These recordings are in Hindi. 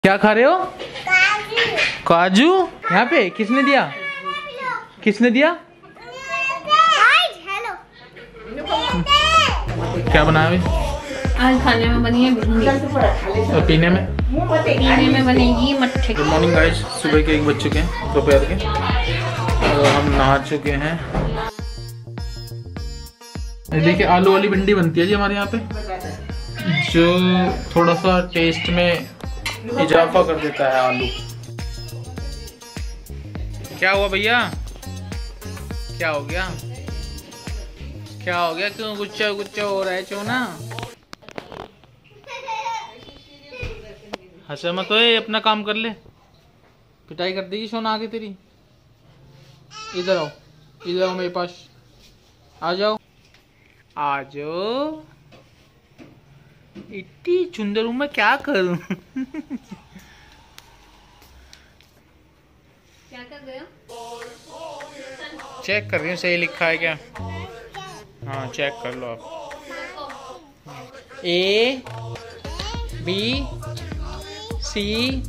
क्या खा रहे हो? काजू। यहाँ पे किसने दिया? किसने दिया? क्या बनाया अभी? आज खाने में बनी है भिंडी और पीने में बनेगी मट्ठे। गुड मॉर्निंग गाइस, सुबह के 1 बज चुके हैं दोपहर के और हम नहा चुके हैं। देखिए आलू वाली भिंडी बनती है जी हमारे यहाँ पे, जो थोड़ा सा टेस्ट में इजाफा कर देता है आलू। क्या हुआ भैया? क्या हो गया? क्या हो गया? क्यों गुच्छा गुच्छा हो रहा है चोना? हंसे मत, अपना काम कर ले, पिटाई कर देगी सोना आगे तेरी। इधर आओ, इधर आओ मेरे पास, आ जाओ आ जाओ। इतनी सुंदर हूँ मैं, क्या करूं? क्या कर रहे हो? चेक कर रही हूँ सही लिखा है क्या। हाँ चेक कर लो आप। A B C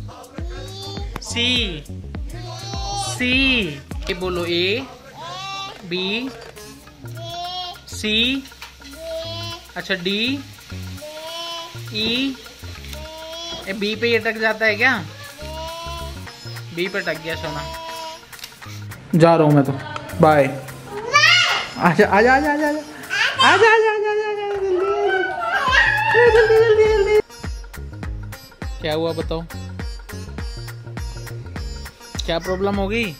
C C, ये बोलो A B C, अच्छा D E, बी पे ये अटक जाता है क्या? बी पे अटक गया सोना। जा रहा हूँ मैं तो, बाय। आजा आजा आजा आजा आजा आजा आजा आजा, जल्दी जल्दी जल्दी। क्या हुआ बताओ? क्या प्रॉब्लम हो गई?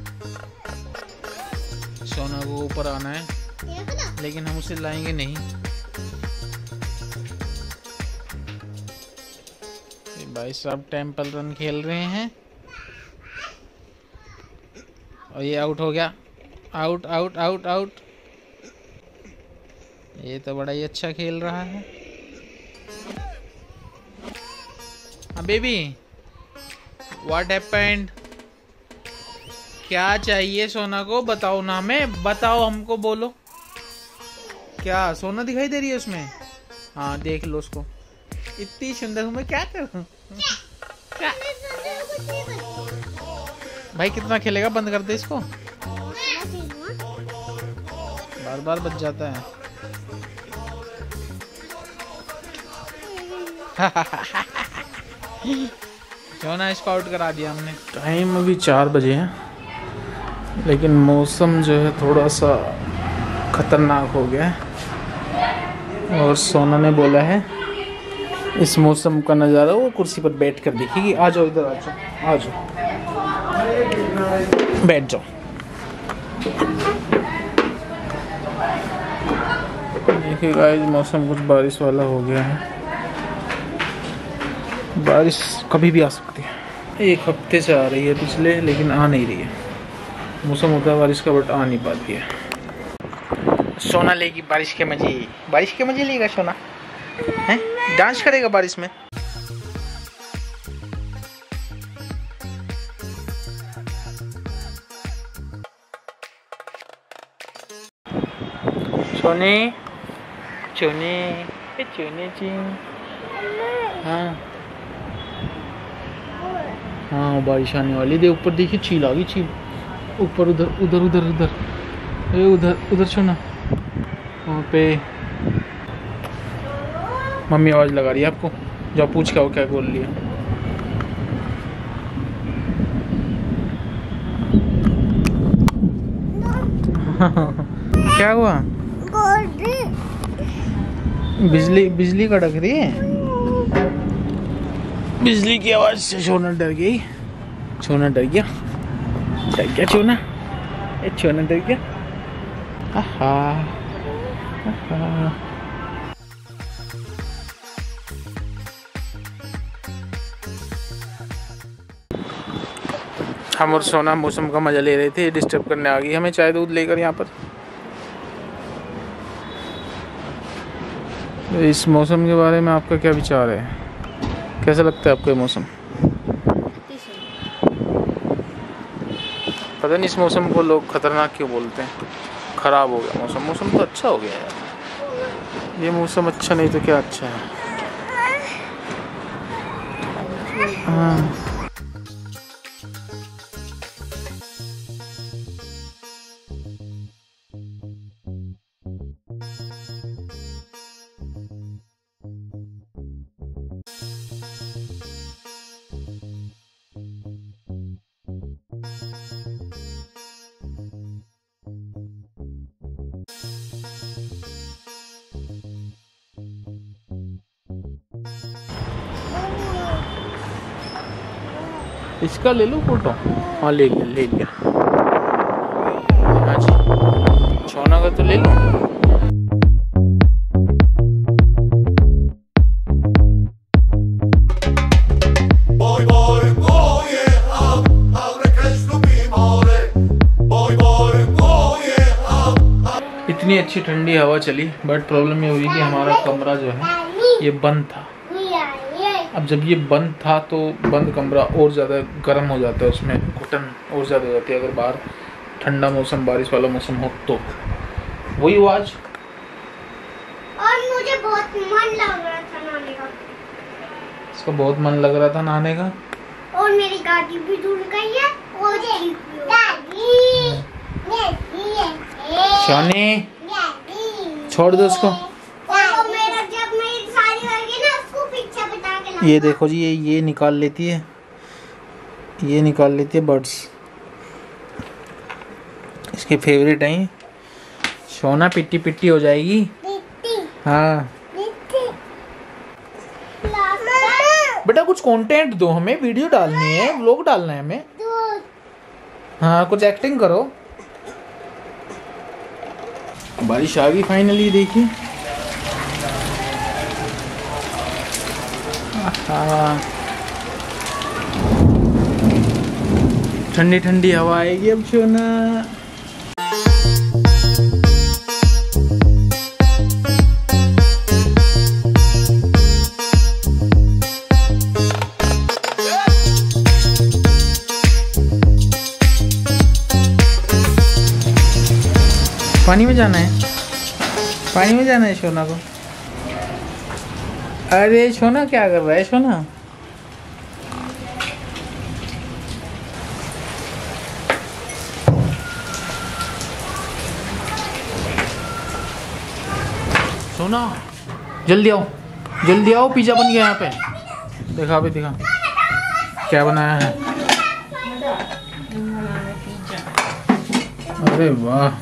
सोना को ऊपर आना है लेकिन हम उसे लाएंगे नहीं। भाई साहब टेंपल रन खेल रहे हैं और ये आउट हो गया। Out out out out. ये तो बड़ा ही अच्छा खेल रहा है। Baby what happened? क्या चाहिए सोना को? बताओ ना, हमें बताओ, हमको बोलो। क्या सोना दिखाई दे रही है उसमें? हाँ देख लो उसको, इतनी सुंदर हूँ मैं, क्या करूँ? क्या? भाई कितना खेलेगा? बंद कर दे इसको, बार बार बच जाता है। क्यों ना, इसको आउट करा दिया हमने। टाइम अभी 4 बजे है लेकिन मौसम जो है थोड़ा सा खतरनाक हो गया है और सोना ने बोला है इस मौसम का नज़ारा वो कुर्सी पर बैठ कर देखेगी। आ जाओ इधर, आ जाओ आ जाओ, बैठ जाओ। देखिए गाइस, मौसम कुछ बारिश वाला हो गया है। बारिश कभी भी आ सकती है, 1 हफ्ते से आ रही है पिछले, लेकिन आ नहीं रही है। मौसम होता है बारिश का बट आ नहीं पाती है। सोना लेगी बारिश के मजे, बारिश के मजे लेगा सोना, हैं? डांस करेगा बारिश में। सोने चोने चोने ची। हाँ हाँ बारिश आने वाली। दे ऊपर देखिए, चील आ गई, चील ऊपर, उधर उधर उधर उधर, उधर उधर सोना वहाँ पे। मम्मी आवाज लगा रही है आपको, जाओ पूछ के आओ क्या बोल रही है। क्या हुआ? बिजली बिजली कड़क रही है। बिजली की आवाज से सोना डर गई। सोना डर गया, डर गया सोना, सोना डर गया। आहा आहा। हम और सोना मौसम का मजा ले रहे थे, डिस्टर्ब करने आ गई हमें चाय दूध लेकर यहाँ पर। इस मौसम के बारे में आपका क्या विचार है? कैसा लगता है आपको ये मौसम? पता नहीं इस मौसम को लोग खतरनाक क्यों बोलते हैं। खराब हो गया मौसम, मौसम तो अच्छा हो गया यार। ये मौसम अच्छा नहीं तो क्या अच्छा है। हाँ इसका ले लो फोटो। हाँ ले लिया। हाँ जी सोना का तो ले लो। इतनी अच्छी ठंडी हवा चली, बट प्रॉब्लम ये हुई कि हमारा कमरा जो है ये बंद था। अब जब ये बंद था तो बंद कमरा और ज़्यादा गर्म हो जाता है, उसमें घुटन और ज़्यादा हो जाती है। अगर बाहर ठंडा मौसम बारिश वाला मौसम हो तो वही हुआ आज। और मुझे बहुत मन लग रहा था नहाने का। इसका बहुत मन लग रहा था नहाने का। और मेरी गाड़ी भी धुल गई है और शानी छोड़ दो उसको। ये देखो जी ये निकाल लेती है, ये निकाल लेती है बर्ड्स, इसके फेवरेट हैं। सोना पिट्टी पिट्टी हो जाएगी। हाँ बेटा कुछ कंटेंट दो हमें, वीडियो डालनी है, व्लॉग डालना है हमें। हाँ कुछ एक्टिंग करो। बारिश आ गई फाइनली, देखिए। ठंडी ठंडी हवा आएगी अब सोना। पानी में जाना है, पानी में जाना है सोना को। अरे सोना क्या कर रहा है सोना? सोना जल्दी आओ, जल्दी आओ, पिज्जा बन गया यहाँ पे। देखा अभी, दिखा क्या बनाया है। अरे वाह,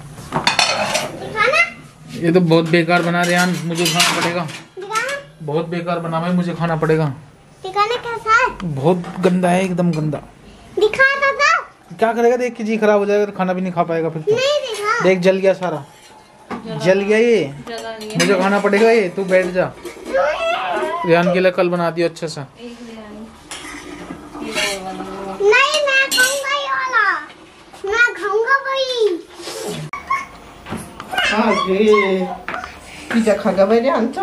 ये तो बहुत बेकार बना रहे हैं, मुझे खाना पड़ेगा। बहुत बेकार बना है, मुझे खाना पड़ेगा। दिखाना कैसा है? बहुत गंदा है, एकदम गंदा। दिखा दादा। क्या करेगा, देख के जी खराब हो जाएगा, तो खाना भी नहीं खा पाएगा फिर तो। नहीं दिखा। देख जल गया सारा, जल गया ये। मुझे खाना पड़ेगा ये, तू बैठ जा। रियान के लिए कल बना दियो अच्छे से। नहीं मैं खाऊंगा ये वाला, मैं खाऊंगा वही। पिज्जा खागा भाई रियान।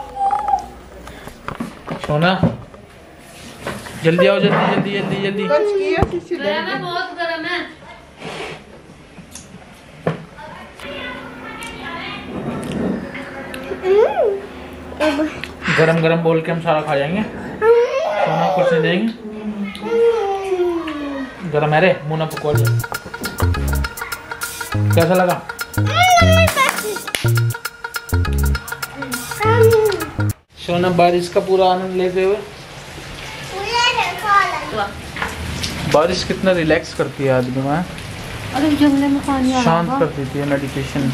सोना जल्दी आओ, जल्दी जल्दी जल्दी जल्दी। बहुत गर्म है। गरम गरम बोल के हम सारा खा जाएंगे। सोना कुछ नहीं देंगे। गरम है रे, मुंह ना पकड़। कैसा लगा? सोना बारिश का पूरा आनंद लेते हुए। बारिश कितना रिलैक्स करती है आदमी में। अरे जंगले में पानी आ रहा शांत कर देती है, मेडिटेशन।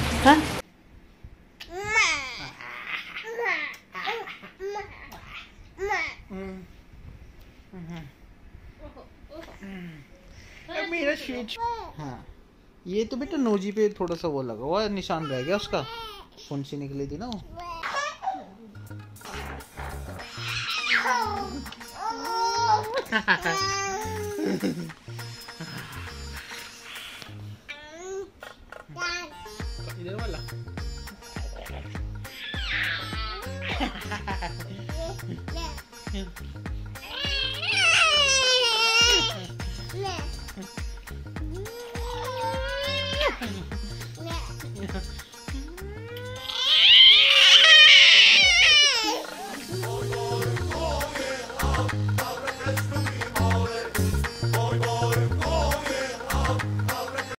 मेरा स्विच। हाँ ये तो बेटा नोजी पे थोड़ा सा वो लगा हुआ निशान रह गया उसका, फुंसी निकली थी ना वो।